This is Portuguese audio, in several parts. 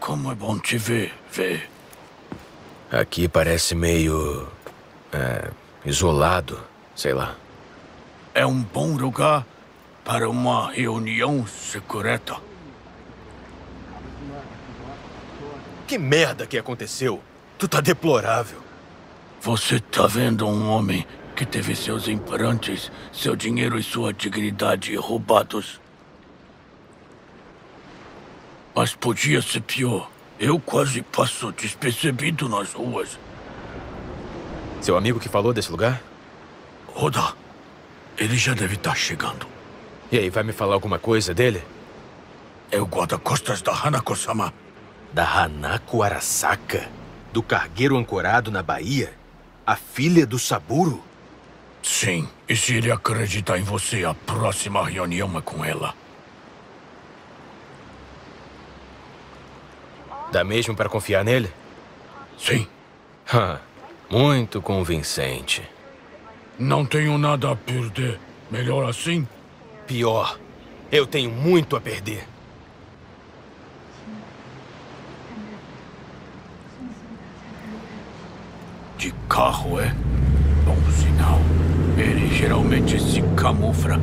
Como é bom te ver, Fê. Aqui parece meio... isolado, sei lá. É um bom lugar para uma reunião secreta. Que merda que aconteceu? Tu tá deplorável. Você tá vendo um homem que teve seus implantes, seu dinheiro e sua dignidade roubados. Mas podia ser pior. Eu quase passo despercebido nas ruas. Seu amigo que falou desse lugar? Oda, ele já deve estar chegando. E aí, vai me falar alguma coisa dele? É o guarda-costas da Hanako-sama. Da Hanako Arasaka? Do cargueiro ancorado na Bahia? A filha do Saburo? Sim, e se ele acreditar em você, a próxima reunião é com ela. Dá mesmo para confiar nele? Sim. Muito convincente. Não tenho nada a perder. Melhor assim? Pior. Eu tenho muito a perder. De carro, é? Bom sinal. Ele geralmente se camufla.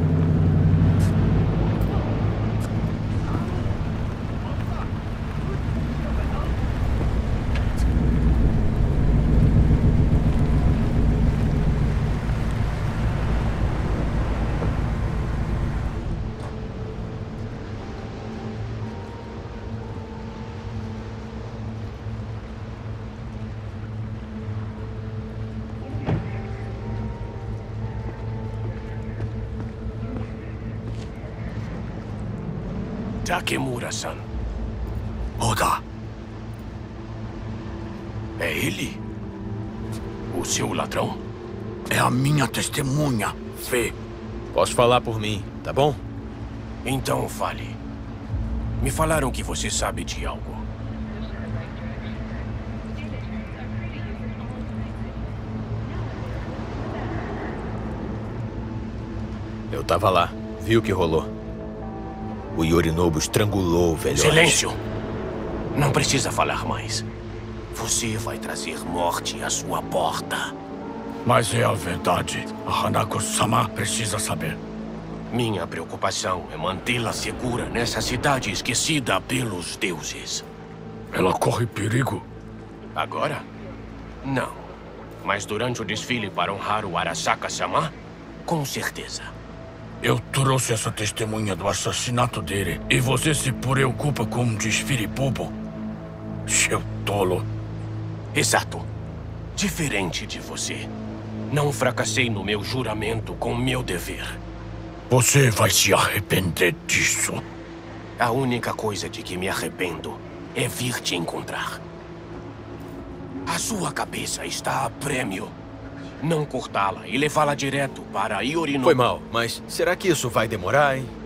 Takemura-san. Oda. É ele? O seu ladrão? É a minha testemunha, Fê. Posso falar por mim, tá bom? Então fale. Me falaram que você sabe de algo. Eu tava lá. Vi o que rolou. O Yorinobu estrangulou o velhote. Silêncio! Não precisa falar mais. Você vai trazer morte à sua porta. Mas é a verdade. A Hanako-sama precisa saber. Minha preocupação é mantê-la segura nessa cidade esquecida pelos deuses. Ela corre perigo? Agora? Não. Mas durante o desfile para honrar o Arasaka-sama, com certeza. Eu trouxe essa testemunha do assassinato dele. E você se preocupa com um desfile bobo? Seu tolo. Exato. Diferente de você. Não fracassei no meu juramento com meu dever. Você vai se arrepender disso. A única coisa de que me arrependo é vir te encontrar. A sua cabeça está a prêmio. Não cortá-la e levá-la direto para Yorinobu. Foi mal, mas será que isso vai demorar, hein?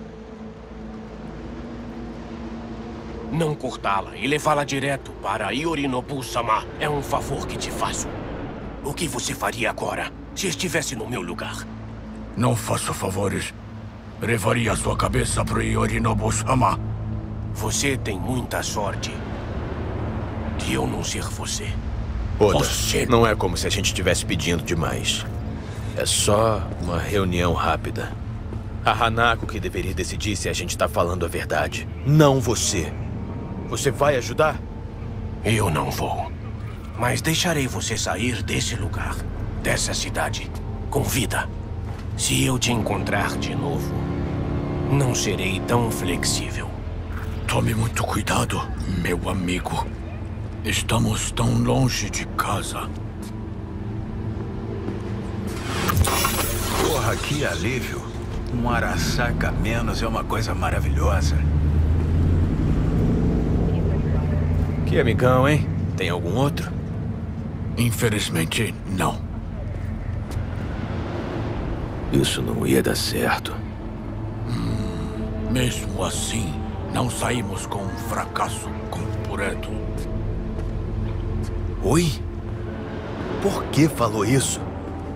Não cortá-la e levá-la direto para Yorinobu-sama é um favor que te faço. O que você faria agora, se estivesse no meu lugar? Não faça favores. Levaria sua cabeça para Yorinobu-sama. Você tem muita sorte de eu não ser você. Oda, Você... não é como se a gente estivesse pedindo demais. É só uma reunião rápida. A Hanako que deveria decidir se a gente tá falando a verdade. Não você. Você vai ajudar? Eu não vou. Mas deixarei você sair desse lugar, dessa cidade, com vida. Se eu te encontrar de novo, não serei tão flexível. Tome muito cuidado, meu amigo. Estamos tão longe de casa. Porra, que alívio. Um Arasaka a menos é uma coisa maravilhosa. Que amigão, hein? Tem algum outro? Infelizmente, não. Isso não ia dar certo. Mesmo assim, não saímos com um fracasso completo. Oi? Por que falou isso?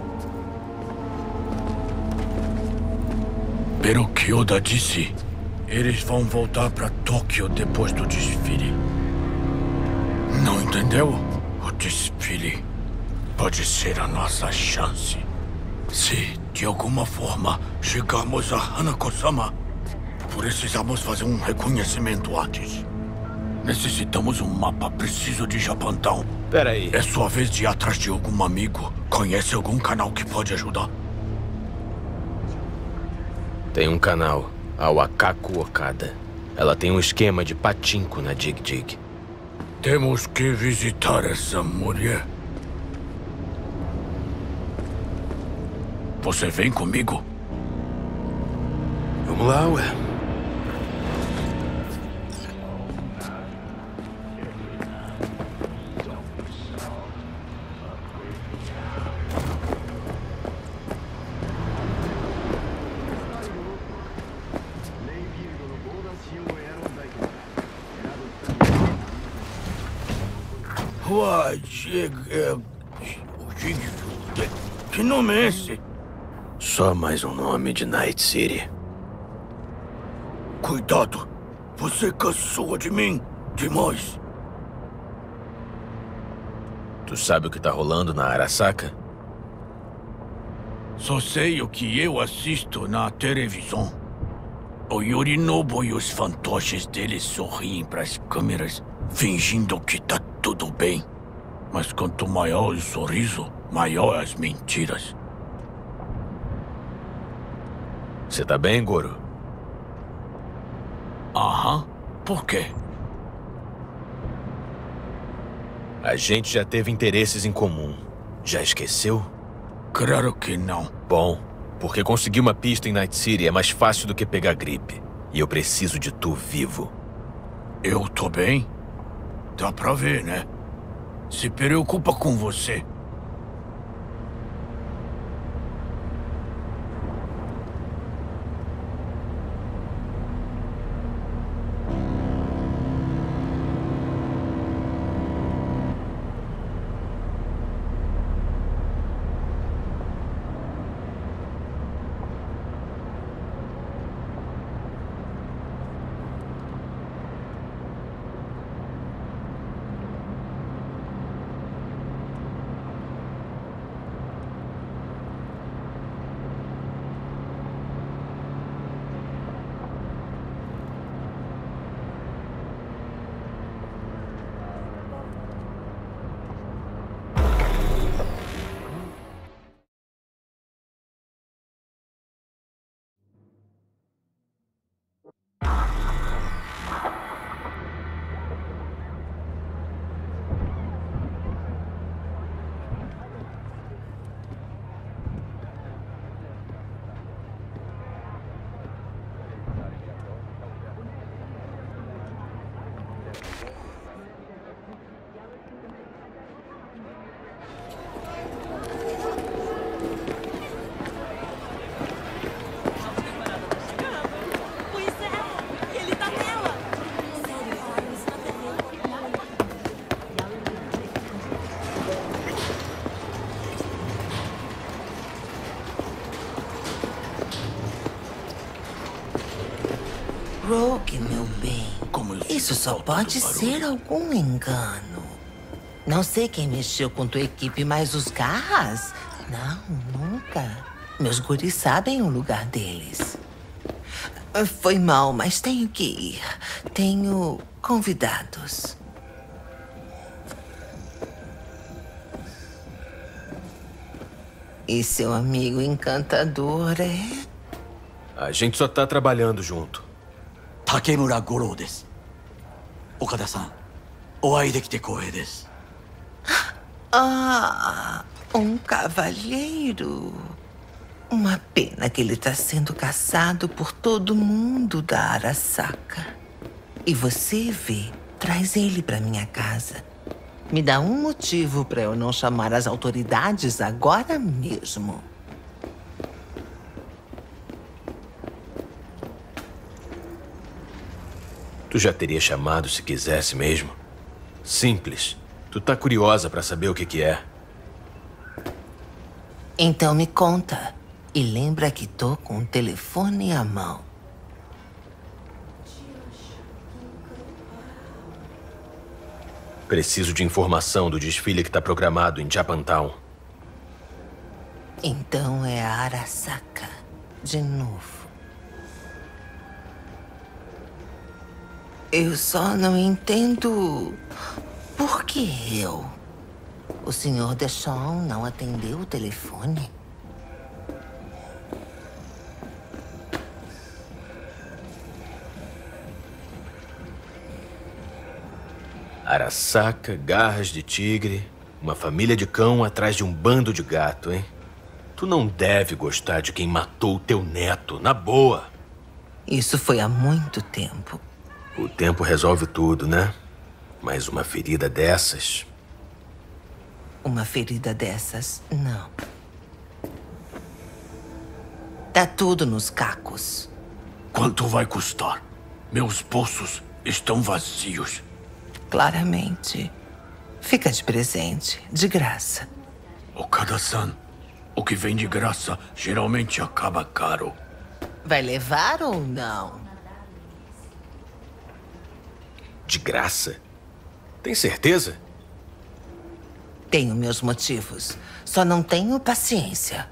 Pelo que Oda disse, Eles vão voltar para Tóquio depois do desfile. Não entendeu? O desfile pode ser a nossa chance. Se, de alguma forma, chegarmos a Hanako-sama, precisamos fazer um reconhecimento antes. Necessitamos um mapa preciso de Japantão. Peraí. É sua vez de ir atrás de algum amigo. Conhece algum canal que pode ajudar? Tem um canal, a Wakaku Okada. Ela tem um esquema de patinco na Dig Dig. Temos que visitar essa mulher. Você vem comigo? Vamos lá, ué. Que nome é esse? Só mais um nome de Night City. Cuidado! Você caçou de mim demais. Tu sabe o que tá rolando na Arasaka? Só sei o que eu assisto na televisão. O Yorinobu e os fantoches dele sorriem pras câmeras, fingindo que tá tudo bem. Mas quanto maior o sorriso, maior as mentiras. Você tá bem, Goro? Aham. Por quê? A gente já teve interesses em comum. Já esqueceu? Claro que não. Bom, porque conseguir uma pista em Night City é mais fácil do que pegar gripe. E eu preciso de tu vivo. Eu tô bem? Dá pra ver, né? Se preocupa com você. Rogue, meu bem. Isso só pode ser algum engano. Não sei quem mexeu com tua equipe, mas os Garras? Não, nunca. Meus guris sabem o lugar deles. Foi mal, mas tenho que ir. Tenho convidados. E seu amigo encantador é? A gente só tá trabalhando junto. Takemura Goro desu. Okada-san, oai dekite kourei desu. Ah, um cavalheiro. Uma pena que ele está sendo caçado por todo mundo da Arasaka. E você vê, traz ele para minha casa. Me dá um motivo para eu não chamar as autoridades agora mesmo. Tu já teria chamado se quisesse mesmo. Simples. Tu tá curiosa pra saber o que é. Então me conta. E lembra que tô com o telefone à mão. Preciso de informação do desfile que está programado em Japantown. Então é a Arasaka, de novo. Eu só não entendo por que eu. O Sr. Deschamps não atendeu o telefone? Arasaka, garras de tigre, uma família de cão atrás de um bando de gato, hein? Tu não deve gostar de quem matou o teu neto, na boa. Isso foi há muito tempo. O tempo resolve tudo, né? Mas uma ferida dessas... Uma ferida dessas, não. Tá tudo nos cacos. Quanto vai custar? Meus bolsos estão vazios. Claramente. Fica de presente, de graça. Okada-san, o que vem de graça geralmente acaba caro. Vai levar ou não? De graça? Tem certeza? Tenho meus motivos. Só não tenho paciência.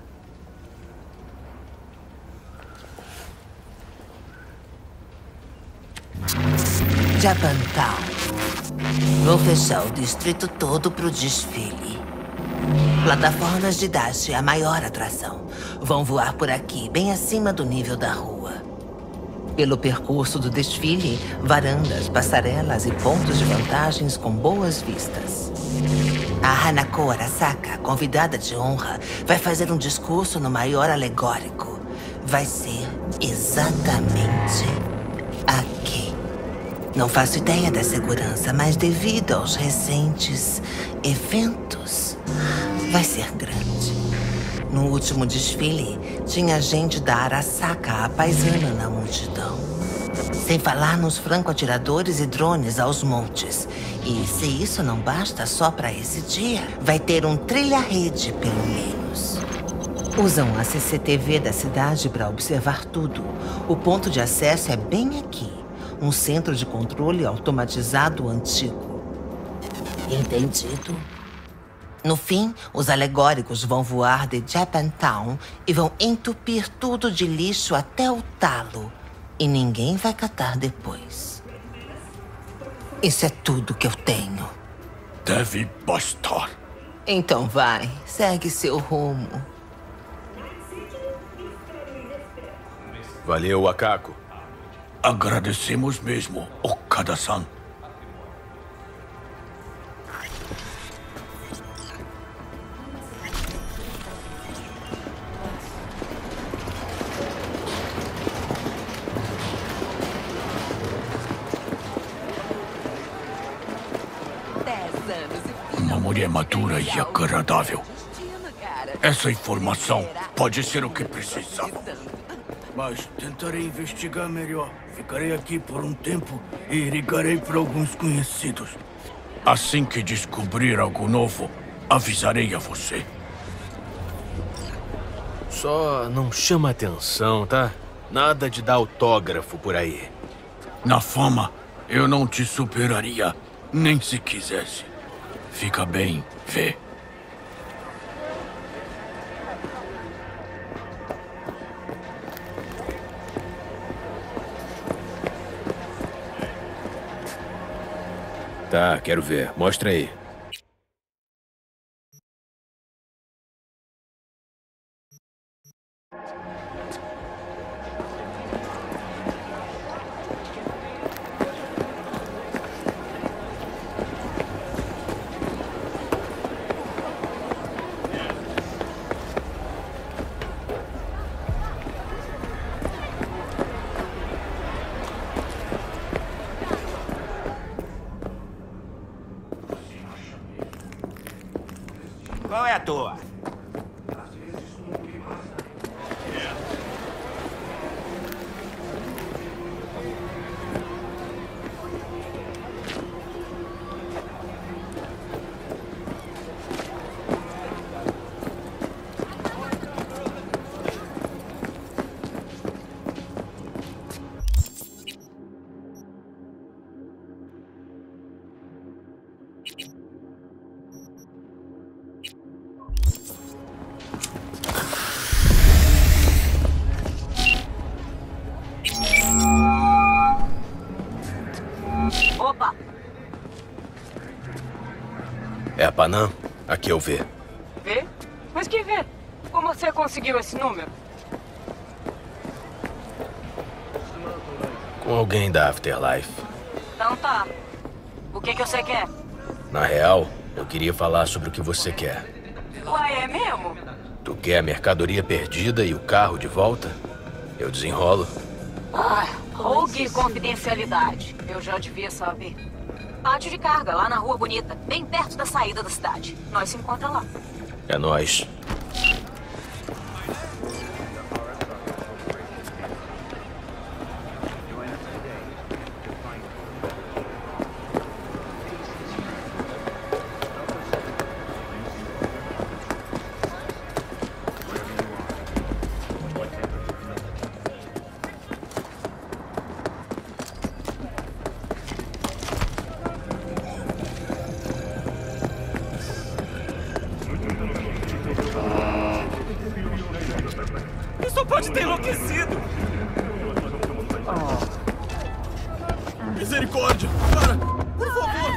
Japantown. Vou fechar o distrito todo pro desfile. Plataformas de dash é a maior atração. Vão voar por aqui, bem acima do nível da rua. Pelo percurso do desfile, varandas, passarelas e pontos de vantagens com boas vistas. A Hanako Arasaka, convidada de honra, vai fazer um discurso no maior alegórico. Vai ser exatamente aqui. Não faço ideia da segurança, mas devido aos recentes eventos, vai ser grande. No último desfile, tinha gente da Arasaka apaisana na multidão. Sem falar nos franco-atiradores e drones aos montes. E se isso não basta só para esse dia, vai ter um trilha-rede, pelo menos. Usam a CCTV da cidade para observar tudo. O ponto de acesso é bem aqui. Um centro de controle automatizado antigo. Entendido? No fim, os alegóricos vão voar de Japantown e vão entupir tudo de lixo até o talo. E ninguém vai catar depois. Isso é tudo que eu tenho. Deve bastar. Então vai, segue seu rumo. Valeu, Akako. Agradecemos mesmo, Okada-san. Uma mulher madura e agradável. Essa informação pode ser o que precisava. Mas tentarei investigar melhor. Ficarei aqui por um tempo e ligarei para alguns conhecidos. Assim que descobrir algo novo, avisarei a você. Só não chama atenção, tá? Nada de dar autógrafo por aí. Na fama, eu não te superaria, nem se quisesse. Fica bem, vê. Tá, quero ver. Mostra aí. Qual é a tua? É a Panam? Aqui eu V. V? Mas que V? Como você conseguiu esse número? Com alguém da Afterlife. Então tá. O que você quer? Na real, eu queria falar sobre o que você quer. Uai, é mesmo? Tu quer a mercadoria perdida e o carro de volta? Eu desenrolo. Rogue confidencialidade. Eu já devia saber. Pátio de carga, lá na Rua Bonita, bem perto da saída da cidade. Nós se encontramos lá. É nóis. Isso pode ter enlouquecido! Misericórdia! Para! Por favor!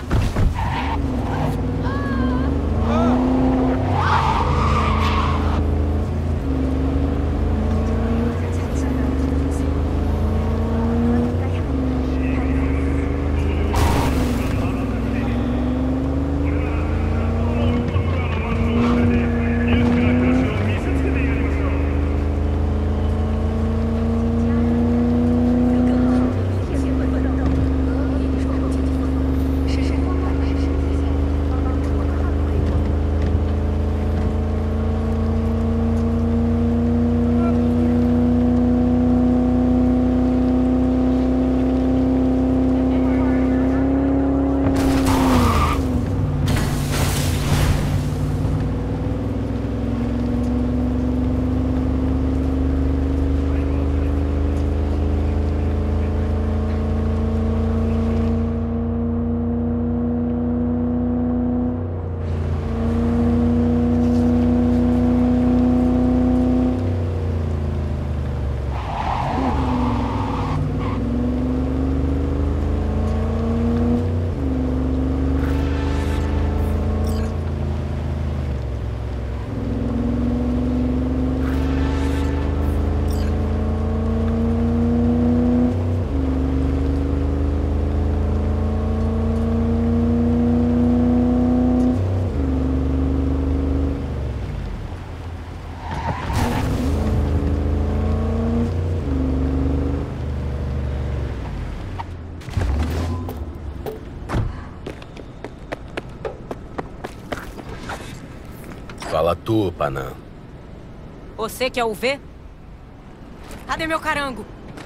Fala tu, Panam. Você quer o V? Cadê meu carango?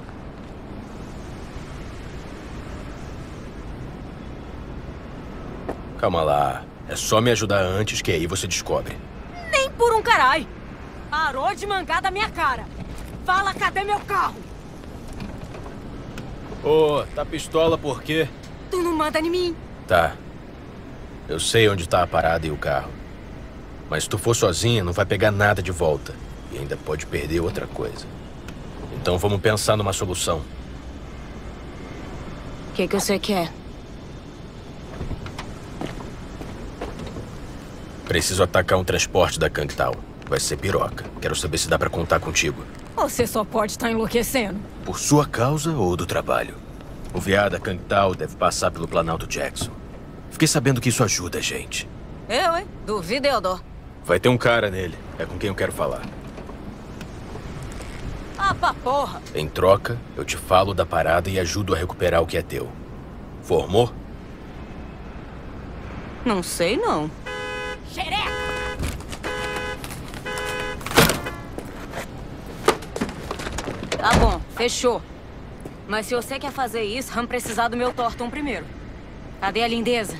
Calma lá. É só me ajudar antes que aí você descobre. Nem por um carai! Parou de mangar da minha cara! Fala, cadê meu carro? Ô, tá pistola por quê? Tu não manda em mim! Tá. Eu sei onde tá a parada e o carro. Mas se tu for sozinha, não vai pegar nada de volta. E ainda pode perder outra coisa. Então vamos pensar numa solução. O que você quer? Preciso atacar um transporte da Kangtao. Vai ser piroca. Quero saber se dá pra contar contigo. Você só pode estar enlouquecendo. Por sua causa ou do trabalho? O viado da Kangtao deve passar pelo Planalto Jackson. Fiquei sabendo que isso ajuda a gente. Eu, hein? Duvido eu dou. Vai ter um cara nele. É com quem eu quero falar. Ah, pra porra! Em troca, eu te falo da parada e ajudo a recuperar o que é teu. Formou? Não sei, não. Xereca! Tá bom, fechou. Mas se você quer fazer isso, vamos precisar do meu Torton primeiro. Cadê a lindeza?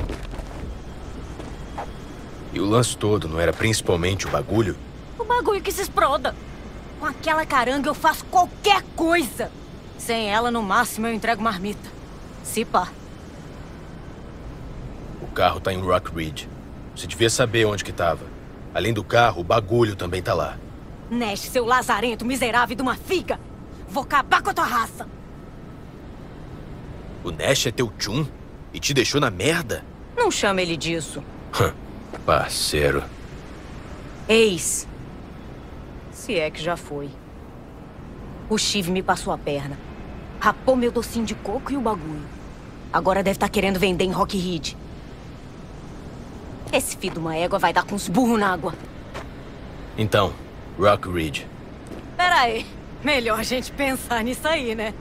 E o lance todo não era principalmente o bagulho? O bagulho que se exploda. Com aquela caranga eu faço qualquer coisa. Sem ela, no máximo, eu entrego marmita. Se pá. O carro tá em Rock Ridge. Você devia saber onde que tava. Além do carro, o bagulho também tá lá. Nash, seu lazarento miserável de uma figa. Vou acabar com a tua raça. O Nash é teu tchum? E te deixou na merda? Não chama ele disso. Parceiro. Ex. Se é que já foi. O Shiv me passou a perna. Rapou meu docinho de coco e o bagulho. Agora deve estar querendo vender em Rock Ridge. Esse filho de uma égua vai dar com os burros na água. Então, Rock Ridge. Pera aí. Melhor a gente pensar nisso aí, né?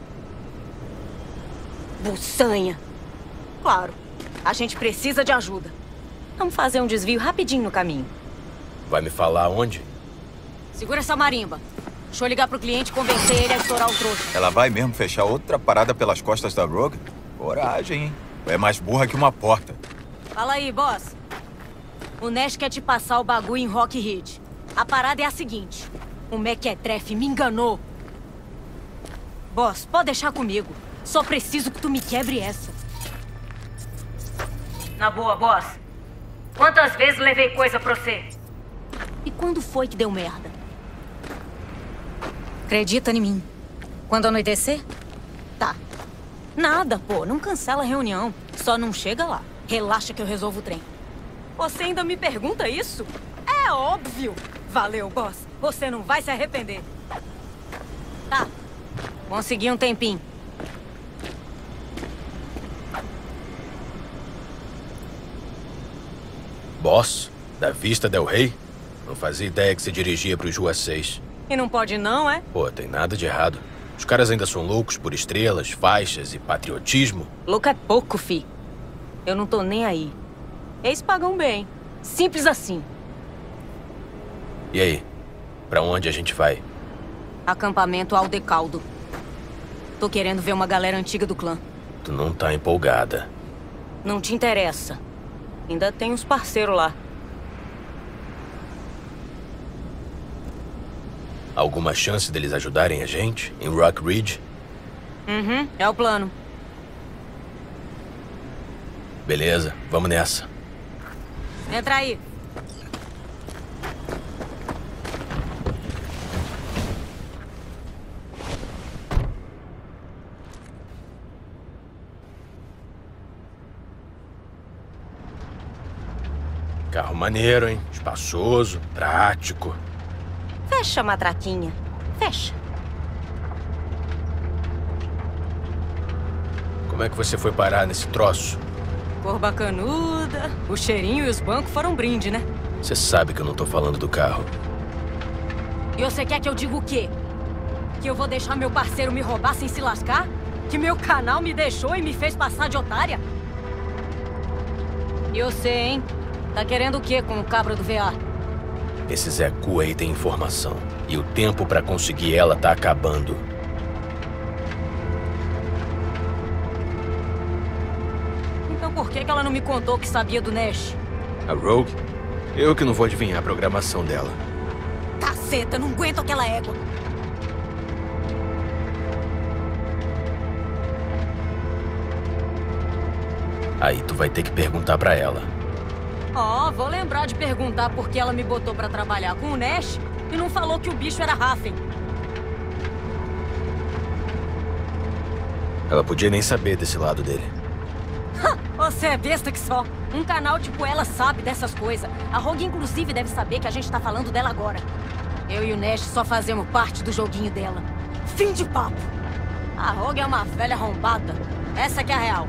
Buçanha. Claro. A gente precisa de ajuda. Vamos fazer um desvio rapidinho no caminho. Vai me falar onde? Segura essa marimba. Deixa eu ligar pro cliente e convencer ele a estourar o trouxa. Ela vai mesmo fechar outra parada pelas costas da Rogue? Coragem, hein? É mais burra que uma porta. Fala aí, boss. O Nash quer te passar o bagulho em Rock Ridge. A parada é a seguinte. O Mequetrefe me enganou. Boss, pode deixar comigo. Só preciso que tu me quebre essa. Na boa, boss. Quantas vezes levei coisa pra você? E quando foi que deu merda? Acredita em mim. Quando anoitecer? Tá. Nada, pô. Não cancela a reunião. Só não chega lá. Relaxa que eu resolvo o trem. Você ainda me pergunta isso? É óbvio. Valeu, boss. Você não vai se arrepender. Tá. Consegui um tempinho. Boss? Da Vista del Rey? Não fazia ideia que você dirigia pros Rua 6. E não pode não, é? Pô, tem nada de errado. Os caras ainda são loucos por estrelas, faixas e patriotismo. Louco é pouco, fi. Eu não tô nem aí. Eles pagam bem. Simples assim. E aí? Pra onde a gente vai? Acampamento Aldecaldo. Tô querendo ver uma galera antiga do clã. Tu não tá empolgada. Não te interessa. Ainda tem uns parceiros lá. Alguma chance deles ajudarem a gente em Rock Ridge? Uhum, é o plano. Beleza, vamos nessa. Entra aí. Carro maneiro, hein? Espaçoso, prático. Fecha, matraquinha. Fecha. Como é que você foi parar nesse troço? Cor bacanuda. O cheirinho e os bancos foram brinde, né? Você sabe que eu não tô falando do carro. E você quer que eu diga o quê? Que eu vou deixar meu parceiro me roubar sem se lascar? Que meu canal me deixou e me fez passar de otária? E você, hein? Tá querendo o quê com o cabra do VA? Esse Zé Cu aí tem informação. E o tempo pra conseguir ela tá acabando. Então por que ela não me contou que sabia do Nash? A Rogue? Eu que não vou adivinhar a programação dela. Caceta, não aguento aquela égua. Aí tu vai ter que perguntar pra ela. Ó, vou lembrar de perguntar por que ela me botou pra trabalhar com o Nash e não falou que o bicho era Raffen. Ela podia nem saber desse lado dele. Você é besta que só. Um canal tipo ela sabe dessas coisas. A Rogue, inclusive, deve saber que a gente tá falando dela agora. Eu e o Nash só fazemos parte do joguinho dela. Fim de papo. A Rogue é uma velha arrombada. Essa que é a real.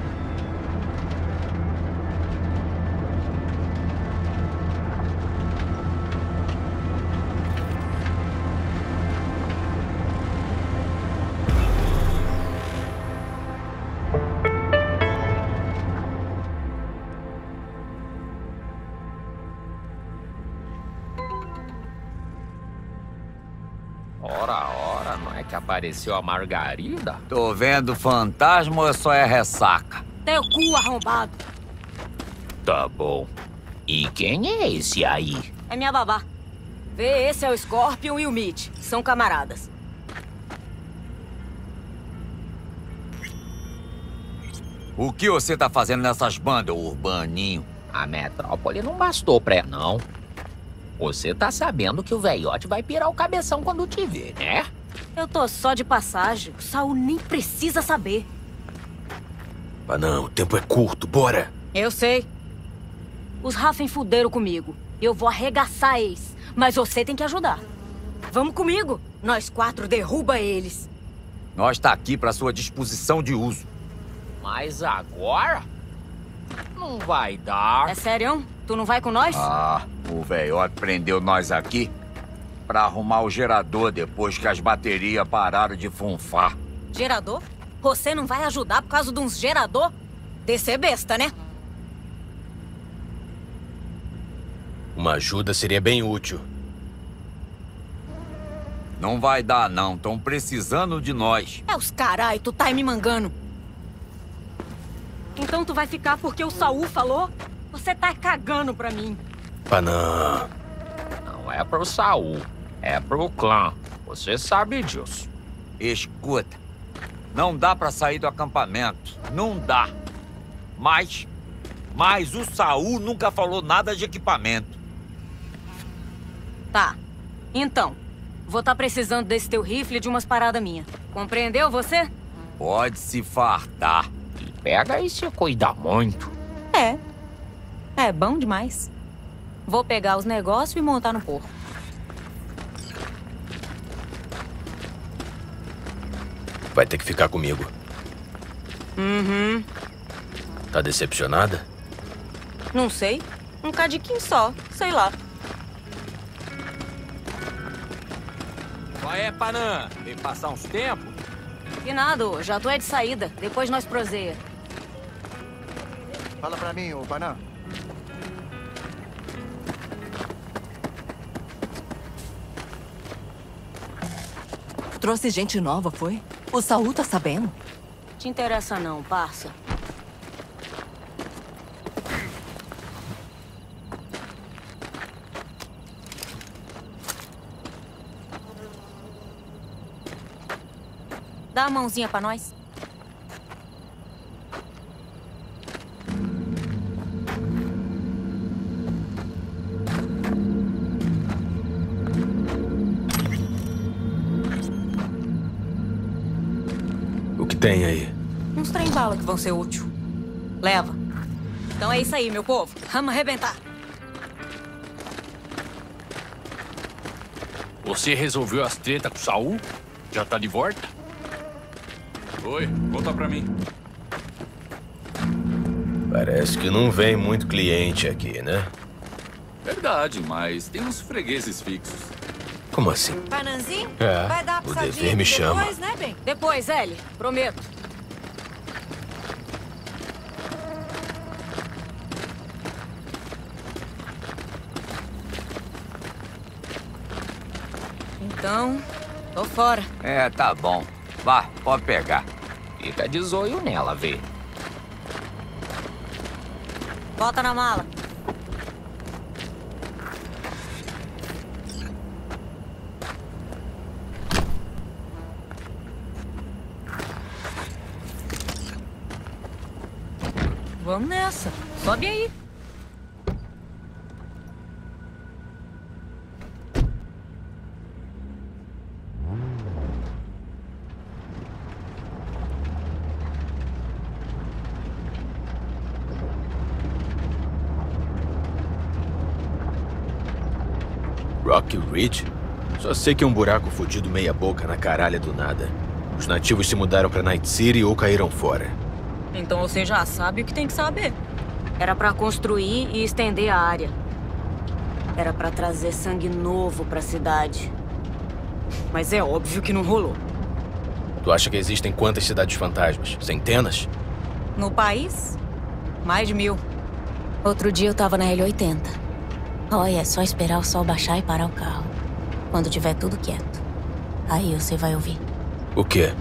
Ora, não é que apareceu a Margarida? Tô vendo fantasma ou só é ressaca? Teu cu arrombado. Tá bom. E quem é esse aí? É minha babá. Vê, esse é o Scorpion e o Mitch. São camaradas. O que você tá fazendo nessas bandas, urbaninho? A metrópole não bastou pra não. Você tá sabendo que o velhote vai pirar o cabeção quando te ver, né? Eu tô só de passagem. O Saul nem precisa saber. Ah não, o tempo é curto, bora! Eu sei. Os Raffen fuderam comigo. Eu vou arregaçar eles. Mas você tem que ajudar. Vamos comigo. Nós 4 derruba eles. Nós tá aqui pra sua disposição de uso. Mas agora? Não vai dar. É sério? Tu não vai com nós? Ah, o velhote prendeu nós aqui pra arrumar o gerador depois que as baterias pararam de funfar. Gerador? Você não vai ajudar por causa de uns gerador? Descer besta, né? Uma ajuda seria bem útil. Não vai dar, não. Estão precisando de nós. É os carai, tu tá me mangando. Então tu vai ficar porque o Saul falou? Você tá cagando pra mim. Panam. Não é pro Saul, é pro clã. Você sabe disso. Escuta, não dá pra sair do acampamento. Não dá. Mas o Saul nunca falou nada de equipamento. Tá. Então, vou tá precisando desse teu rifle de umas paradas minhas. Compreendeu você? Pode se fartar. E pega e se cuida muito. É bom demais. Vou pegar os negócios e montar no porco. Vai ter que ficar comigo. Uhum. Tá decepcionada? Não sei. Um cadiquinho só. Sei lá. Qual é, Panam? Tem que passar uns tempos? E nada, ô. Já tô de saída. Depois nós proseia. Fala pra mim, ô Panam. Trouxe gente nova, foi? O Saul tá sabendo? Te interessa não, parça. Dá a mãozinha pra nós. O que tem aí? Uns trem-bala que vão ser úteis. Leva. Então é isso aí, meu povo. Vamos arrebentar. Você resolveu as tretas com o Saul? Já tá de volta? Oi, conta pra mim. Parece que não vem muito cliente aqui, né? Verdade, mas tem uns fregueses fixos. Como assim? Panamzinho? É, Vai dar o dever me chama. Depois, né, bem? Depois, Ellie. Prometo. Então, tô fora. É, tá bom. Vá, pode pegar. Fica de zoio nela, vê. Bota na mala. Vamos nessa. Sobe aí. Rocky Ridge? Só sei que é um buraco fudido meia boca na caralha do nada. Os nativos se mudaram pra Night City ou caíram fora. Então você já sabe o que tem que saber. Era pra construir e estender a área. Era pra trazer sangue novo pra cidade. Mas é óbvio que não rolou. Tu acha que existem quantas cidades fantasmas? Centenas? No país, mais de 1000. Outro dia eu tava na L80. Olha, é só esperar o sol baixar e parar o carro. Quando tiver tudo quieto. Aí você vai ouvir. O quê?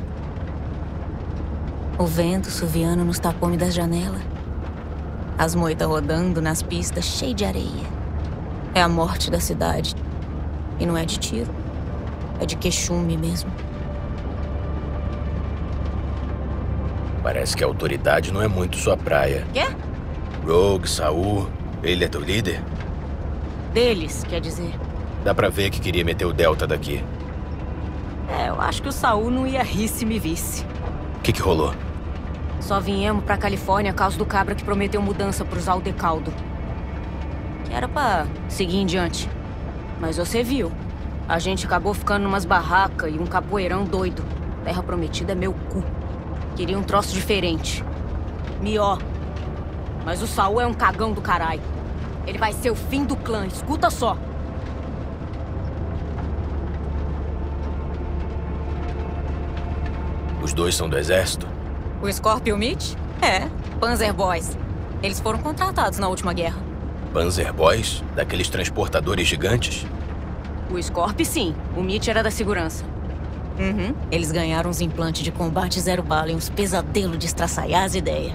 O vento suviando nos tapumes das janelas. As moitas rodando nas pistas cheias de areia. É a morte da cidade. E não é de tiro. É de queixume mesmo. Parece que a autoridade não é muito sua praia. Quê? Rogue, Saul, ele é teu líder? Deles, quer dizer. Dá pra ver que queria meter o Delta daqui. É, eu acho que o Saul não ia rir se me visse. O que rolou? Só viemos pra Califórnia a causa do cabra que prometeu mudança pros Aldecaldo. Que era pra seguir em diante. Mas você viu. A gente acabou ficando numas barracas e um capoeirão doido. Terra Prometida é meu cu. Queria um troço diferente. Mió. Mas o Saul é um cagão do caralho. Ele vai ser o fim do clã, escuta só. Os dois são do exército? O Scorpio e o Mitch? É, Panzer Boys. Eles foram contratados na última guerra. Panzer Boys? Daqueles transportadores gigantes? O Scorpio, sim. O Mitch era da segurança. Uhum. Eles ganharam uns implantes de combate zero bala e uns pesadelos de estraçaiar as ideias.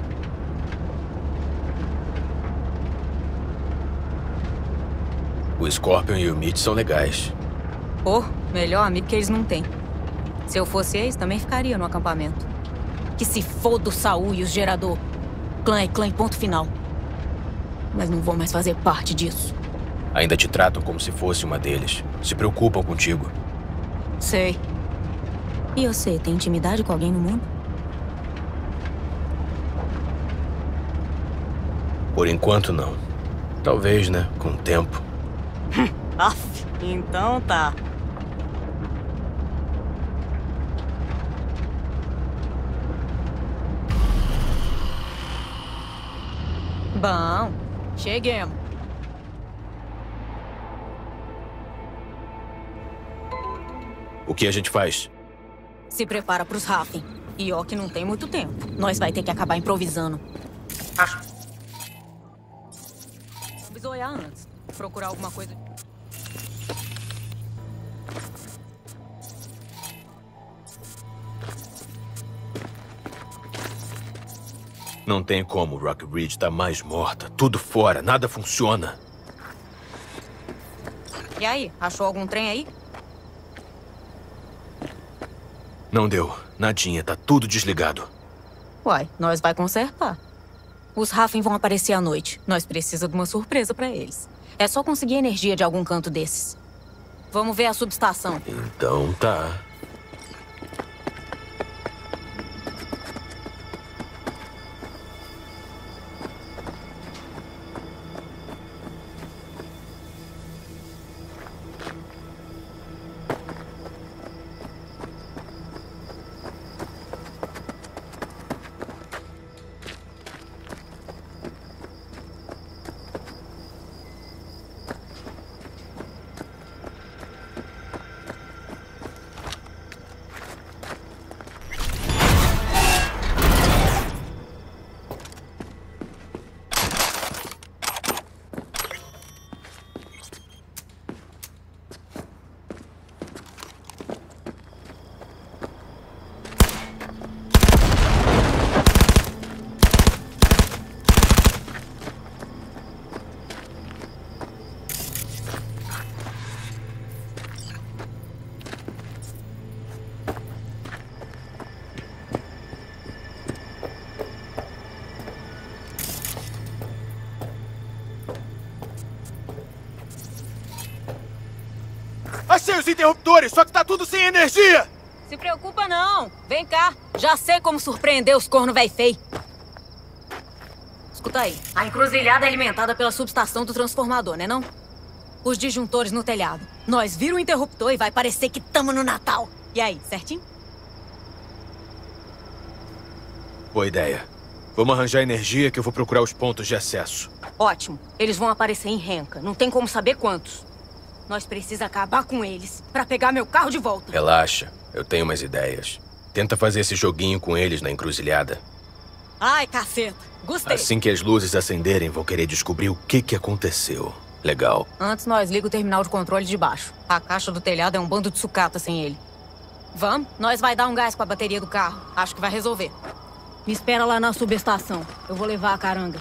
O Scorpion e o Mitch são legais. Pô, melhor amigo que eles não têm. Se eu fosse eles, também ficaria no acampamento. Que se foda o Saul e os gerador. Clã é clã e ponto final. Mas não vou mais fazer parte disso. Ainda te tratam como se fosse uma deles. Se preocupam contigo. Sei. E você, tem intimidade com alguém no mundo? Por enquanto, não. Talvez, né? Com o tempo. Aff, então tá. Bom, cheguemos. O que a gente faz? Se prepara pros Raffen. E ó que não tem muito tempo. Nós vai ter que acabar improvisando. Bisoiar antes. Procurar alguma coisa... Não tem como. Rock Ridge tá mais morta. Tudo fora. Nada funciona. E aí? Achou algum trem aí? Não deu. Nadinha. Tá tudo desligado. Uai, nós vai consertar. Os Raffen vão aparecer à noite. Nós precisamos de uma surpresa pra eles. É só conseguir energia de algum canto desses. Vamos ver a subestação. Então tá. Achei os interruptores, só que tá tudo sem energia! Se preocupa não. Vem cá. Já sei como surpreender os corno véi feio. Escuta aí. A encruzilhada é alimentada pela subestação do transformador, né não? Os disjuntores no telhado. Nós vira o interruptor e vai parecer que tamo no Natal. E aí, certinho? Boa ideia. Vamos arranjar energia que eu vou procurar os pontos de acesso. Ótimo. Eles vão aparecer em renca. Não tem como saber quantos. Nós precisamos acabar com eles pra pegar meu carro de volta. Relaxa. Eu tenho umas ideias. Tenta fazer esse joguinho com eles na encruzilhada. Ai, caceta. Gostei. Assim que as luzes acenderem, vão querer descobrir o que aconteceu. Legal. Antes nós liga o terminal de controle de baixo. A caixa do telhado é um bando de sucata sem ele. Vamos? Nós vai dar um gás pra bateria do carro. Acho que vai resolver. Me espera lá na subestação. Eu vou levar a caranga.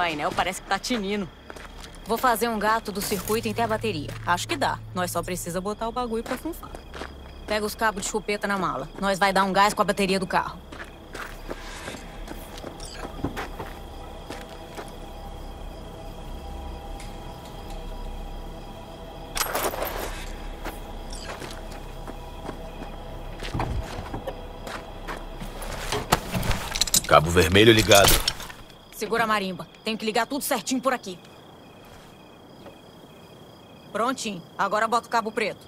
painel parece que tá tinindo. Vou fazer um gato do circuito em ter a bateria. Acho que dá. Nós só precisa botar o bagulho pra funfar. Pega os cabos de chupeta na mala. Nós vai dar um gás com a bateria do carro. Cabo vermelho ligado. Segura a marimba. Tenho que ligar tudo certinho por aqui. Prontinho. Agora bota o cabo preto.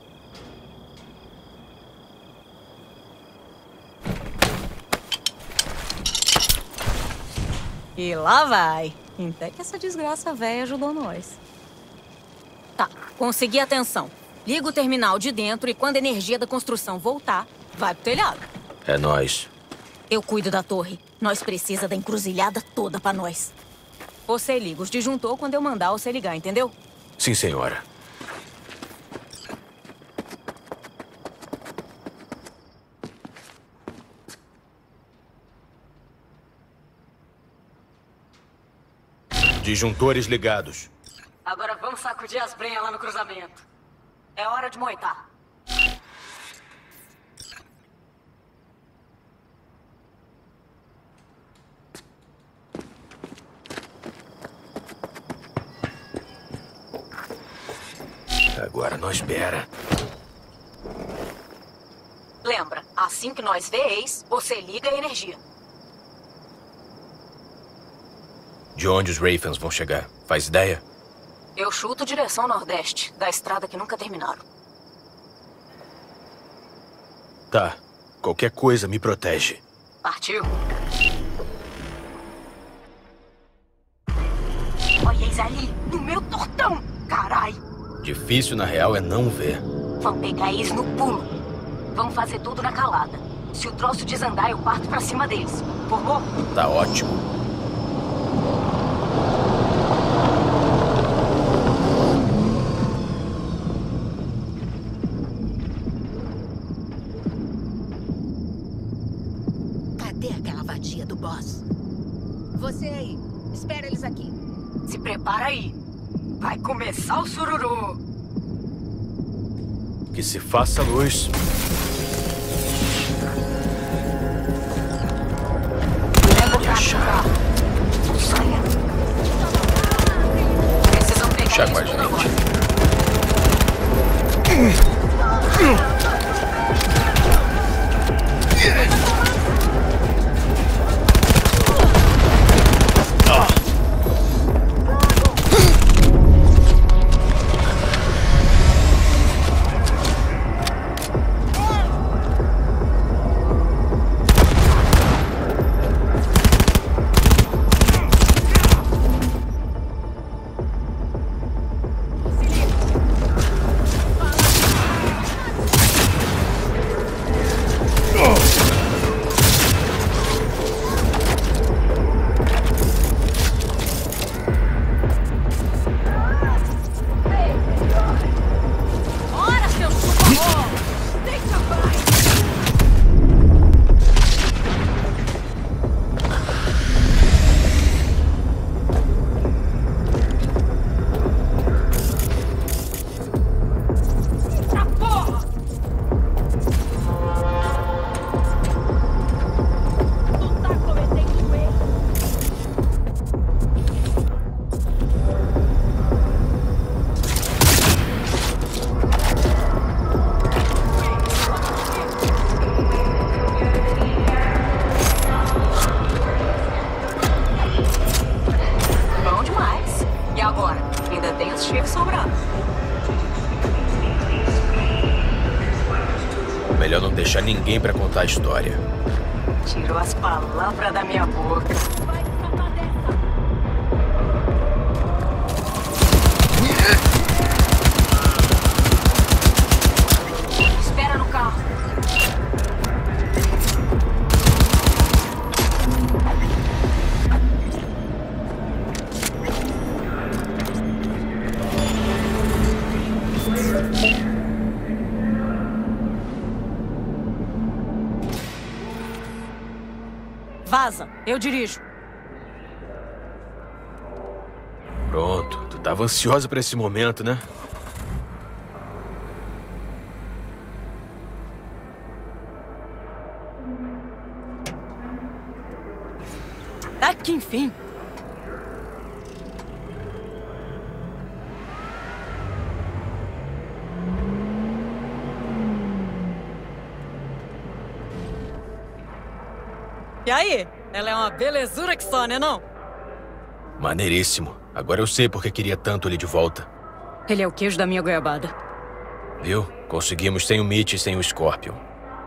E lá vai. Até que essa desgraça velha ajudou nós. Tá, consegui a tensão. Liga o terminal de dentro e quando a energia da construção voltar, vai pro telhado. É nóis. Eu cuido da torre. Nós precisa da encruzilhada toda pra nós. Você liga os disjuntor quando eu mandar você ligar, entendeu? Sim, senhora. Disjuntores ligados. Agora vamos sacudir as brenhas lá no cruzamento. É hora de moitar. Agora não espera. Lembra, assim que nós vês, você liga a energia. De onde os Ravens vão chegar? Faz ideia? Eu chuto direção nordeste, da estrada que nunca terminaram. Tá. Qualquer coisa me protege. Partiu. Olha eles ali, no meu tortão, carai. Difícil, na real, é não ver. Vão pegar eles no pulo. Vão fazer tudo na calada. Se o troço desandar, eu parto pra cima deles. Formou? Tá ótimo. Cadê aquela vadia do boss? Você aí. Espera eles aqui. Se prepara aí. Vai começar o sururu. Que se faça luz. Leva o carro. Saia. Precisam pegar Chá com a isso gente. Melhor não deixar ninguém pra contar a história. Tirou as palavras da minha boca. Espera no carro. Vaza, eu dirijo. Pronto, tu tava ansiosa pra esse momento, né? Tá que enfim. E aí? Ela é uma belezura que só, né não? Maneiríssimo. Agora eu sei porque queria tanto ele de volta. Ele é o queijo da minha goiabada. Viu? Conseguimos sem o Mitch e sem o Scorpion.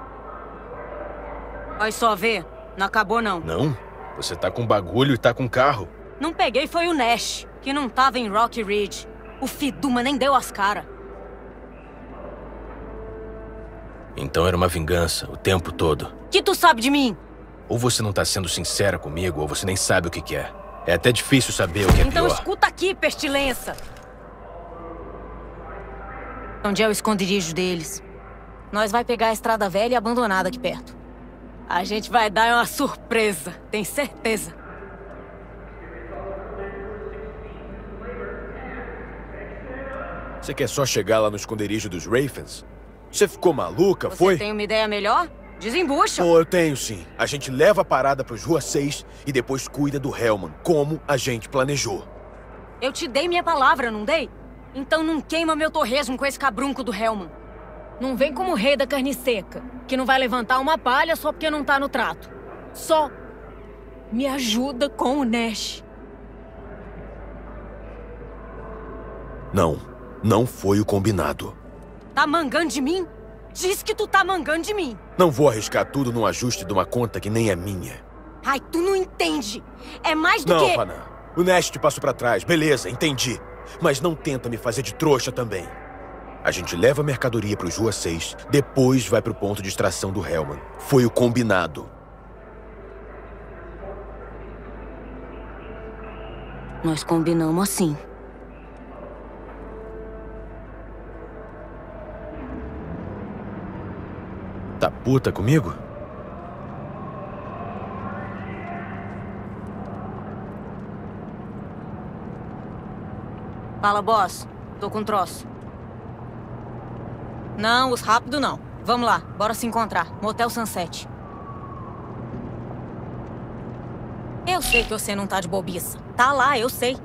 Vai só ver. Não acabou, não. Não? Você tá com bagulho e tá com carro. Não peguei foi o Nash, que não tava em Rock Ridge. O Fiduma nem deu as caras. Então era uma vingança, o tempo todo. Que tu sabe de mim? Ou você não tá sendo sincera comigo, ou você nem sabe o que é. É até difícil saber o que é então pior. Escuta aqui, pestilência. Onde é o esconderijo deles? Nós vai pegar a estrada velha e abandonada aqui perto. A gente vai dar uma surpresa, tem certeza. Você quer só chegar lá no esconderijo dos Ravens? Você ficou maluca, foi? Você tem uma ideia melhor? Desembucha. Oh, eu tenho sim. A gente leva a parada pros Rua 6 e depois cuida do Hellman, como a gente planejou. Eu te dei minha palavra, não dei? Então não queima meu torresmo com esse cabrunco do Hellman. Não vem como o rei da carne seca, que não vai levantar uma palha só porque não tá no trato. Só me ajuda com o Nash. Não foi o combinado. Tá mangando de mim? Diz que tu tá mangando de mim. Não vou arriscar tudo num ajuste de uma conta que nem é minha. Ai, tu não entende. É mais do que... Não, Panam. O Nash te passou pra trás, beleza, entendi. Mas não tenta me fazer de trouxa também. A gente leva a mercadoria pros Rua 6, depois vai pro ponto de extração do Hellman. Foi o combinado. Nós combinamos assim. Tá puta comigo? Fala, boss. Tô com troço. Não, os rápidos não. Vamos lá, bora se encontrar. Motel Sunset. Eu sei que você não tá de bobiça. Tá lá, eu sei.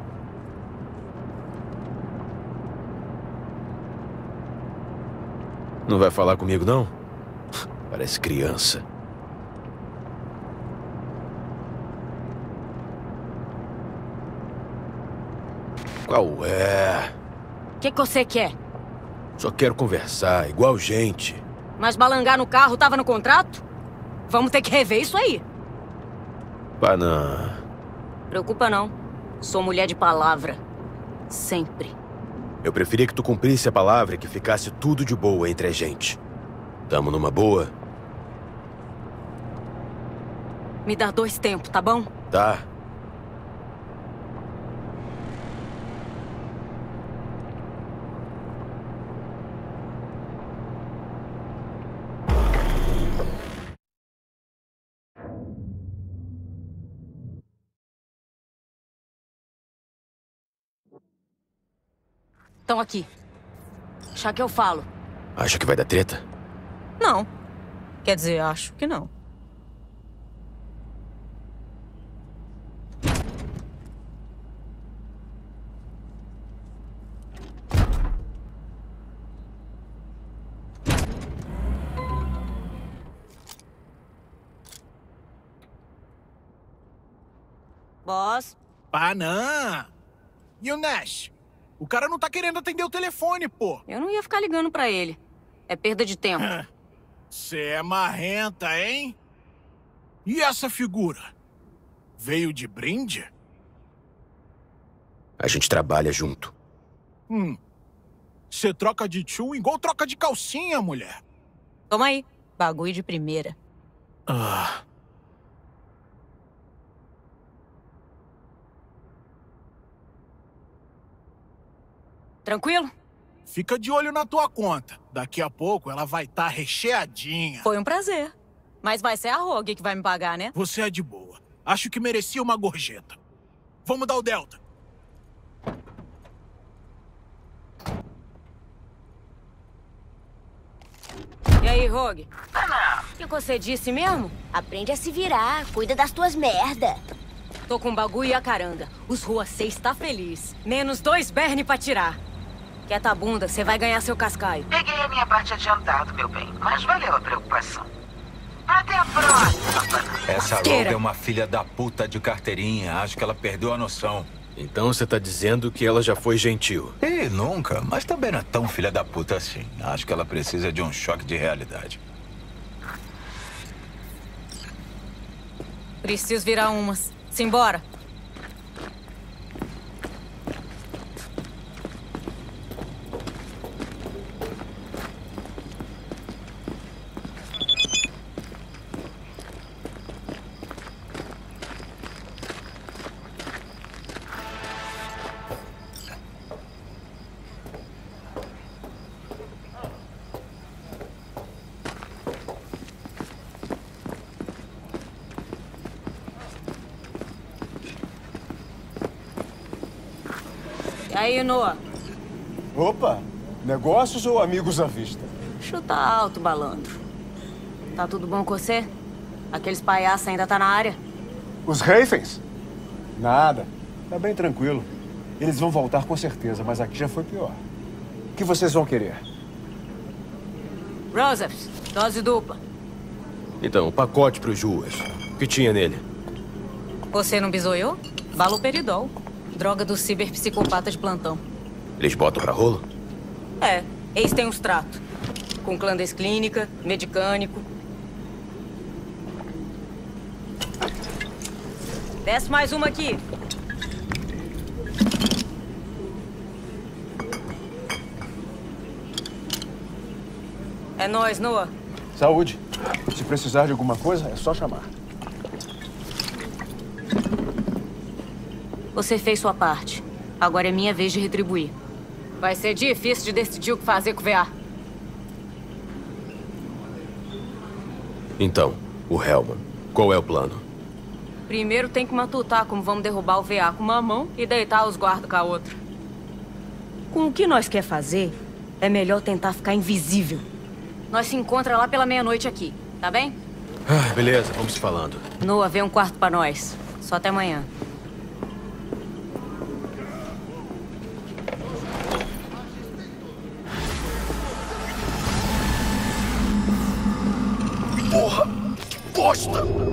Não vai falar comigo, não? Parece criança. Qual é? O que você quer? Só quero conversar, igual gente. Mas balangar no carro tava no contrato? Vamos ter que rever isso aí. Panam. Preocupa não. Sou mulher de palavra. Sempre. Eu preferia que tu cumprisse a palavra e que ficasse tudo de boa entre a gente. Tamo numa boa? Me dá 2 tempos, tá bom? Tá. Estão aqui. Já que eu falo. Acha que vai dar treta? Não. Quer dizer, acho que não. Boss? Panam! E o Nash? O cara não tá querendo atender o telefone, pô. Eu não ia ficar ligando pra ele. É perda de tempo. Você é marrenta, hein? E essa figura? Veio de brinde? A gente trabalha junto. Você troca de tchum igual troca de calcinha, mulher. Toma aí. Bagulho de primeira. Tranquilo? Fica de olho na tua conta. Daqui a pouco ela vai estar recheadinha. Foi um prazer. Mas vai ser a Rogue que vai me pagar, né? Você é de boa. Acho que merecia uma gorjeta. Vamos dar o Delta. aí, Rogue? O que você disse mesmo? Aprende a se virar, cuida das tuas merda. Tô com bagulho e a caranga. Os Rua 6 tá feliz. Menos 2 Berne pra tirar. Quieta a bunda, você vai ganhar seu cascaio. Peguei a minha parte adiantado, meu bem. Mas valeu a preocupação. Até a próxima. Essa Rogue é uma filha da puta de carteirinha. Acho que ela perdeu a noção. Então você tá dizendo que ela já foi gentil? Nunca. Mas também não é tão filha da puta assim. Acho que ela precisa de um choque de realidade. Preciso virar umas. Simbora. E aí, Noah? Opa! Negócios ou amigos à vista? Chuta alto, malandro. Tá tudo bom com você? Aqueles palhaços ainda tá na área? Os Reifens? Nada. Tá bem tranquilo. Eles vão voltar com certeza, mas aqui já foi pior. O que vocês vão querer? Roseph, dose dupla. Então, um pacote pros ruas. O que tinha nele? Você não bisoiou? Baloperidol. Droga do ciberpsicopata de plantão. Eles botam pra rolo? É, eles têm uns tratos. Com clandesclínica, medicânico. Desce mais uma aqui. É nóis, Noah. Saúde. Se precisar de alguma coisa, é só chamar. Você fez sua parte. Agora é minha vez de retribuir. Vai ser difícil de decidir o que fazer com o VA. Então, o Hellman. Qual é o plano? Primeiro tem que matutar como vamos derrubar o VA com uma mão e deitar os guardas com a outra. Com o que nós quer fazer, é melhor tentar ficar invisível. Nós se encontra lá pela meia-noite aqui, tá bem? Ah, beleza, vamos se falando. Noah, vê um quarto pra nós. Só até amanhã. Porra! Que bosta!